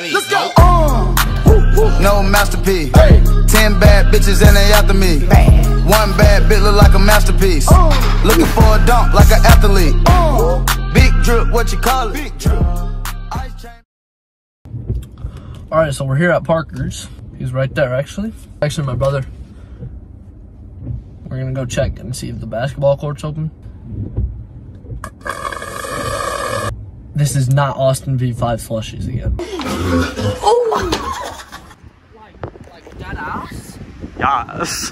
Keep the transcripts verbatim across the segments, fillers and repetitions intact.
Let's go. Uh, no masterpiece. Hey. Ten bad bitches and they after me. Bad. One bad bitch look like a masterpiece. Uh, Looking for a dunk like an athlete. Uh, Big drip, what you call it? Big drip. All right, so we're here at Parker's. He's right there, actually. Actually, my brother. We're gonna go check and see if the basketball court's open. This is not Austin v five slushies again. Oh! Like, like that ass? Yes.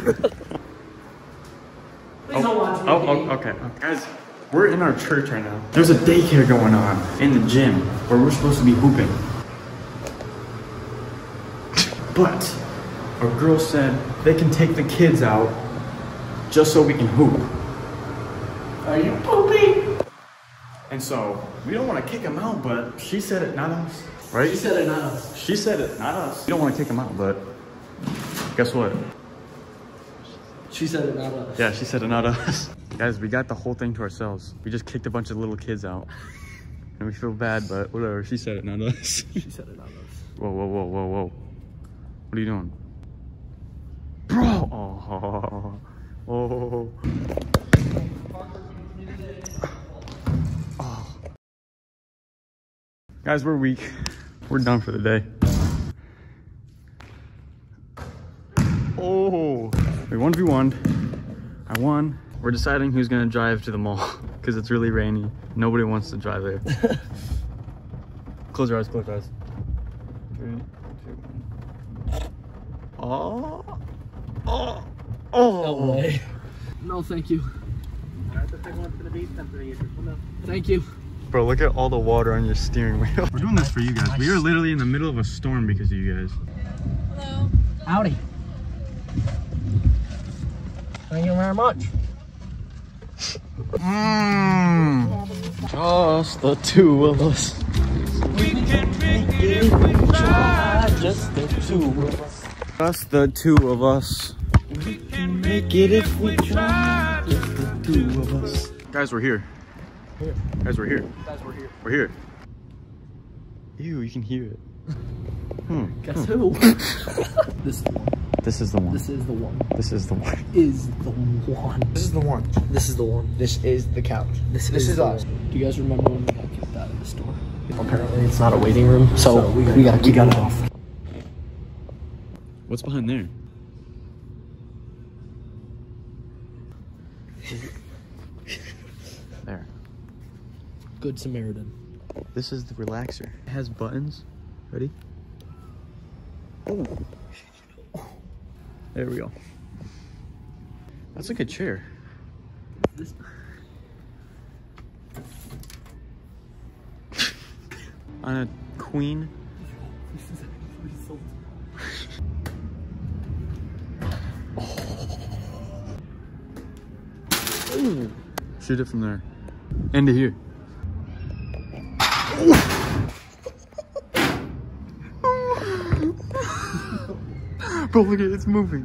oh, oh, oh, okay. Guys, we're in our church right now. There's a daycare going on in the gym where we're supposed to be hooping. But our girl said they can take the kids out just so we can hoop. Are you pooping? And so, we don't want to kick him out, but she said it, not us. Right? She said it, not us. She said it, not us. We don't want to kick him out, but guess what? She said it, not us. Yeah, she said it, not us. Guys, we got the whole thing to ourselves. We just kicked a bunch of little kids out. And we feel bad, but whatever. She said it, not us. She said it, not us. Whoa, whoa, whoa, whoa, whoa. What are you doing? Bro! Oh, oh, oh. Oh. Guys, we're weak. We're done for the day. Oh, we one v one. I won. We're deciding who's gonna drive to the mall because it's really rainy. Nobody wants to drive there. Close your eyes, close your eyes. Three, two, one. Oh, oh, oh. No way. No, thank you. Thank you. Bro, look at all the water on your steering wheel. We're doing this for you guys. We are literally in the middle of a storm because of you guys. Hello. Howdy. Thank you very much. Mmm. Just the two of us. We can make it if we try. Just the two of us. Just the two of us. We can make it if we try. Just the two of us. Guys, we're here. Here. Guys, we're here. Guys, we're here. We're here. Ew, you can hear it. Hmm. Guess who? This. This is the one. This is the one. This is the one. Is the one. This is the one. This is the one. This is the couch. This, this is, is the us. one. Do you guys remember when we got kicked out of the store? Apparently, it's not a waiting room, so, so we, gotta, we gotta keep it off. What's behind there? There. Good Samaritan. This is the relaxer. It has buttons. Ready? Oh. There we go. That's a good chair. This on a queen. Oh. Shoot it from there. And to here. Bro, look at it, it's moving.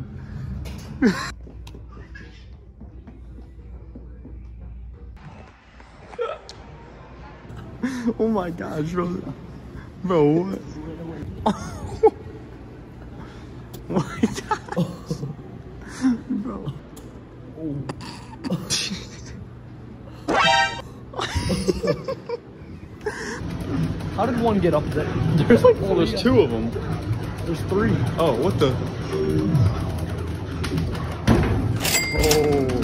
Oh my gosh, bro. Bro, what? Oh my gosh. Bro. How did one get up there? There's like, oh, there's two of them. There's three. Oh, what the? Oh.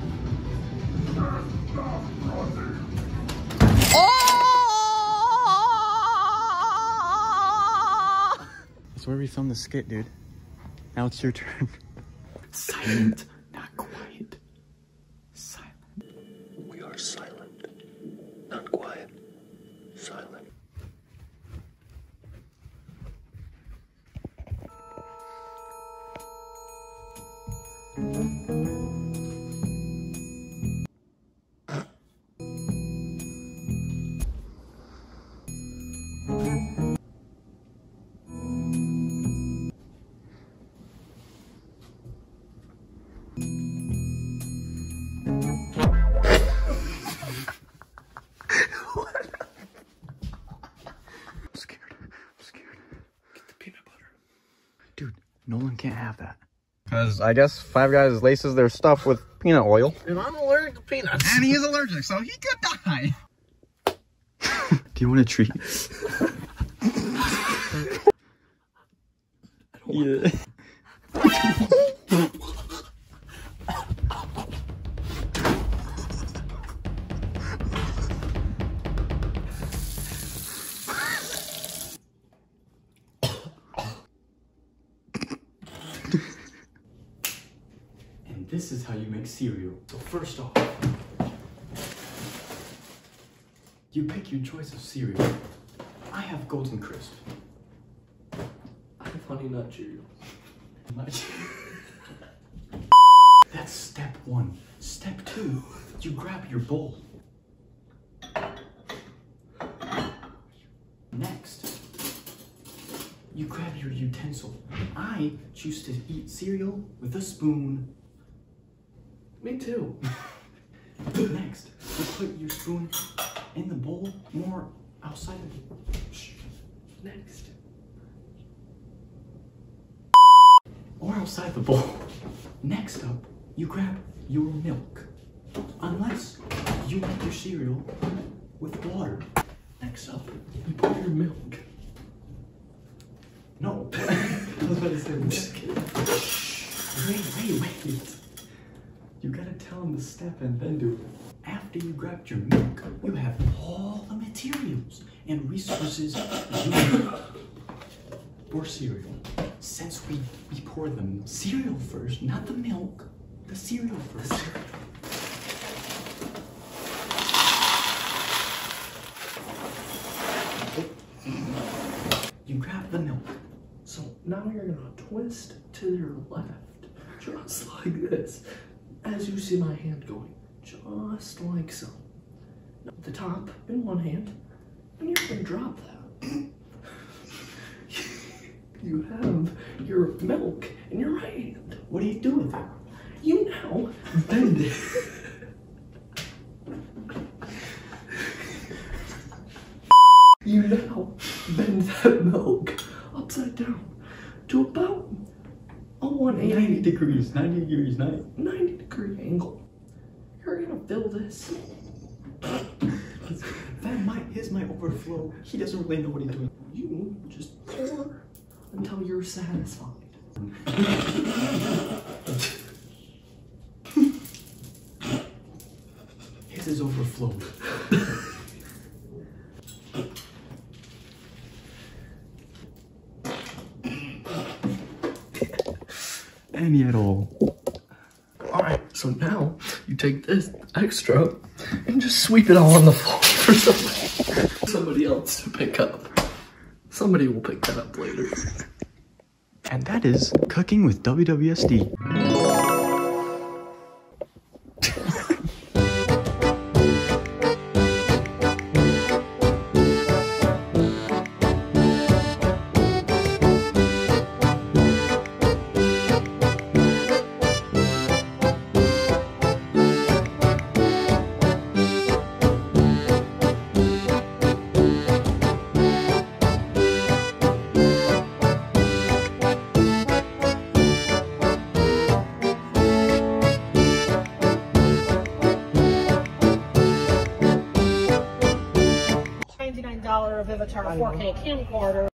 Oh! That's where we filmed the skit, dude. Now it's your turn. Silent, not quiet. Silent. We are silent, not quiet. Silent. I'm scared. I'm scared. Nolan can't have that. Because I guess Five Guys laces their stuff with peanut oil. And I'm allergic to peanuts. And he is allergic, so he could die. Do you want a treat? Yeah. And this is how you make cereal. So first off, you pick your choice of cereal. I have Golden Crisp. I have Honey Nut Cheerios. That's step one. Step two, you grab your bowl. Next, you grab your utensil. I choose to eat cereal with a spoon. Me too. Next, you put your spoon in the bowl, more outside of it. Next. Or outside the bowl. Next up, you grab your milk. Unless you make your cereal with water. Next up, you put your milk. No. I was about to say, I'm just kidding. Wait, wait, wait. You gotta tell him the step and then do it. After you grabbed your milk, you have all the materials and resources you need for cereal. Since we, we pour the cereal first, not the milk, the cereal first. You grab the milk. So now you're gonna twist to your left, just like this. As you see my hand going, just like so. Now, the top in one hand, and you're gonna drop that. You have your milk in your right hand. What do you do with it? You now bend it. You now bend that milk upside down to about a one eighty ninety degrees, ninety degrees, ninety. ninety degree angle. You're gonna fill this. That might, his might overflow. He doesn't really know what he's doing. You just pour until you're satisfied. His is overflowed. Any at all. Alright, so now you take this extra and just sweep it all on the floor for somebody, somebody else to pick up. Somebody will pick that up later. And that is Cooking with W W S D. ninety-nine dollar Vivitar four K camcorder.